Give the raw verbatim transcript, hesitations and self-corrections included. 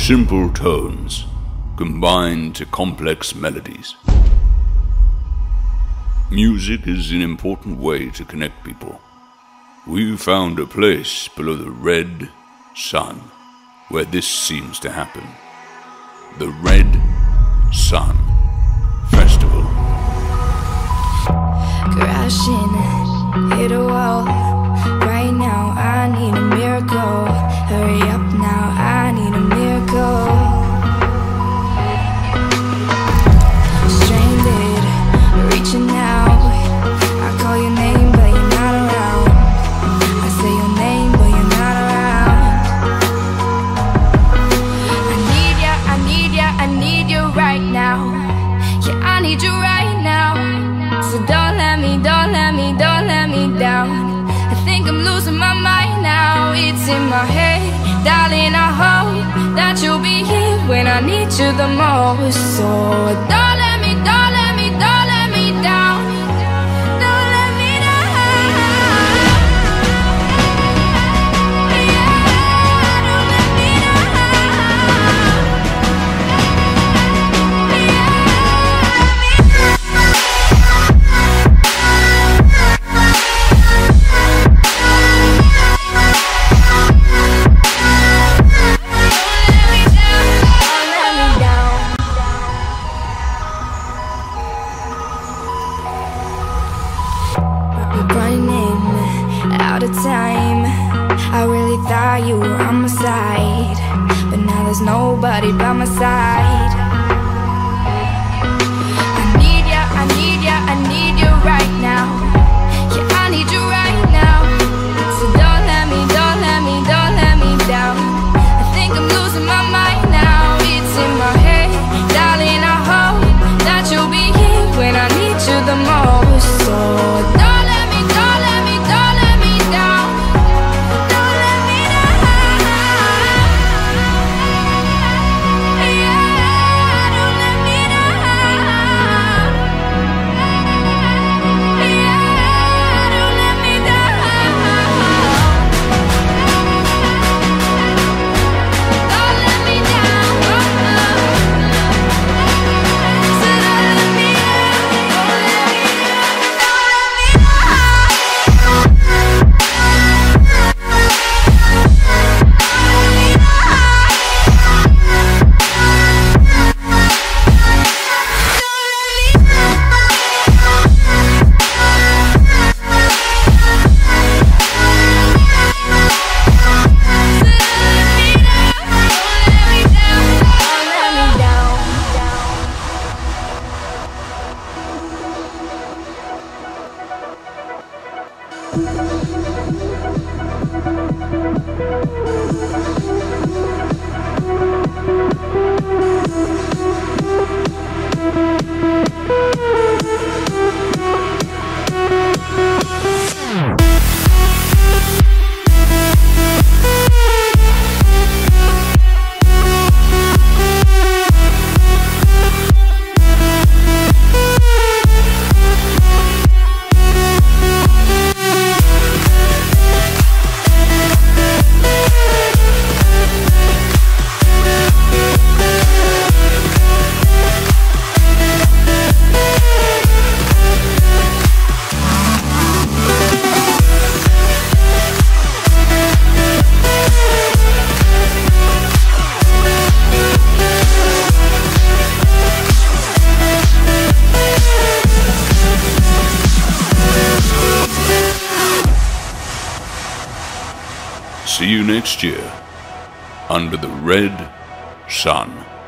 Simple tones combined to complex melodies. Music is an important way to connect people. We found a place below the red sun where this seems to happen. The Red Sun Festival. Crashing, hit a wall. Right now I need a miracle. Hurry up now, I need a miracle. Stranded, reaching out. I call your name but you're not around. I say your name but you're not around. I need ya, I need ya, I need you right now. Yeah, I need you right now. So don't let me, don't let me, don't let me down. I think I'm losing my mind now. It's in my head, darling, I hope that you'll be here when I need you the most. So don't let me, don't let me, don't let me down. Don't let me down. Yeah, don't let me down. Running out of time. I really thought you were on my side, but now there's nobody by my side. I need ya, I need ya, I need you right now. Yeah, I need you right now. So don't let me, don't let me, don't let me down. I think I'm losing my mind now. It's in my head, darling, I hope that you'll be here when I need you the most. So don't See you next year under the red sun.